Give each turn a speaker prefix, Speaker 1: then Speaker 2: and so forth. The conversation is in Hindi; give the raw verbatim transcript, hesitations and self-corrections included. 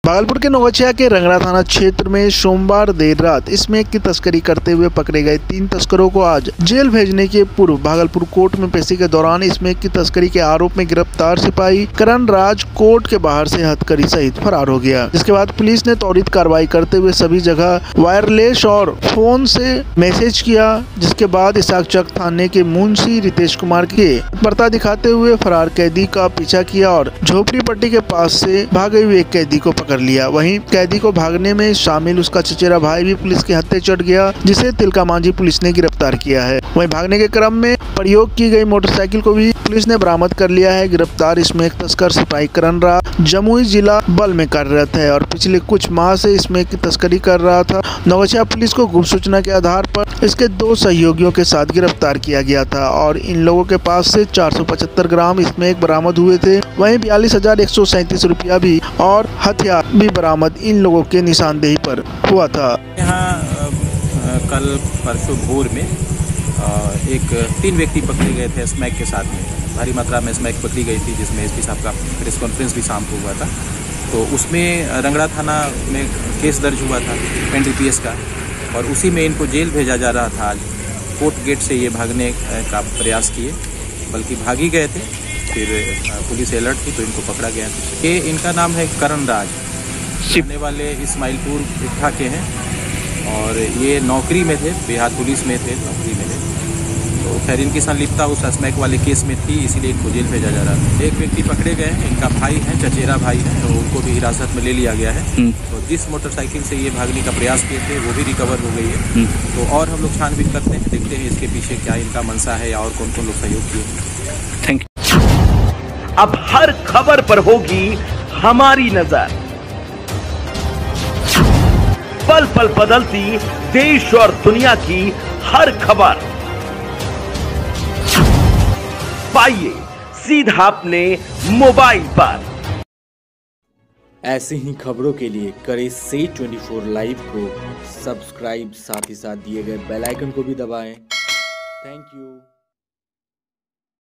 Speaker 1: भागलपुर के नौगछिया के रंगरा थाना क्षेत्र में सोमवार देर रात स्मैक की तस्करी करते हुए पकड़े गए तीन तस्करों को आज जेल भेजने के पूर्व भागलपुर कोर्ट में पेशी के दौरान स्मैक की तस्करी के आरोप में गिरफ्तार सिपाही करण राज कोर्ट के बाहर से हथकड़ी सहित फरार हो गया। जिसके बाद पुलिस ने त्वरित कार्रवाई करते हुए सभी जगह वायरलेस और फोन से मैसेज किया, जिसके बाद इसाकचक थाने के मुंशी रितेश कुमार के तत्परता दिखाते हुए फरार कैदी का पीछा किया और झोपड़ी पट्टी के पास से भागे हुए एक कैदी को पकड़ लिया। वहीं कैदी को भागने में शामिल उसका चचेरा भाई भी पुलिस के हत्थे चढ़ गया, जिसे तिलका मांझी पुलिस ने गिरफ्तार किया है। वहीं भागने के क्रम में प्रयोग की गई मोटरसाइकिल को भी पुलिस ने बरामद कर लिया है। गिरफ्तार स्मैक तस्कर सिपाही करण राज जमुई जिला बल में कार्यरत है और पिछले कुछ माह से स्मैक की तस्करी कर रहा था। नौगछिया पुलिस को गुप्त सूचना के आधार पर इसके दो सहयोगियों के साथ गिरफ्तार किया गया था और इन लोगों के पास से चार सौ पचहत्तर ग्राम स्मैक बरामद हुए थे। वहीं बयालीस हजार एक सौ सैंतीस रुपया भी और हथियार भी बरामद इन लोगों के निशानदेही पर हुआ था।
Speaker 2: यहाँ कल परसों भोर में एक तीन व्यक्ति पकड़े गए थे स्मैक के साथ में। भारी मात्रा में स्मैक पकड़ी गई थी, जिसमें एसपी साहब का प्रेस कॉन्फ्रेंस भी शाम को हुआ था। तो उसमें रंगरा थाना में केस दर्ज हुआ था एनडीपीएस का, और उसी में इनको जेल भेजा जा रहा था। आज कोर्ट गेट से ये भागने का प्रयास किए, बल्कि भाग ही गए थे। फिर पुलिस अलर्ट थी तो इनको पकड़ा गया। ये इनका नाम है करण राज, रहने वाले इस्माइलपुर इट्ठा के हैं और ये नौकरी में थे, बिहार पुलिस में थे, नौकरी में थे। तो खैर इनकी संलिप्तता उस स्मैक वाले केस में थी, इसीलिए इनको जेल भेजा जा रहा था। एक व्यक्ति पकड़े गए हैं, इनका भाई है, चचेरा भाई है, तो उनको भी हिरासत में ले लिया गया है। तो जिस मोटरसाइकिल से ये भागने का प्रयास किए थे वो भी रिकवर हो गई है। तो और हम लोग छानबीन करते हैं, देखते हैं इसके पीछे क्या इनका मंशा है या और कौन कौन लोग सहयोग किए।
Speaker 1: Thank you.
Speaker 3: अब हर खबर पर होगी हमारी नजर, पल पल बदलती देश और दुनिया की हर खबर पाइए सीधा अपने मोबाइल पर।
Speaker 4: ऐसे ही खबरों के लिए करें से चौबीस लाइव को सब्सक्राइब, साथ ही साथ दिए गए बेल आइकन को भी दबाएं। Thank you.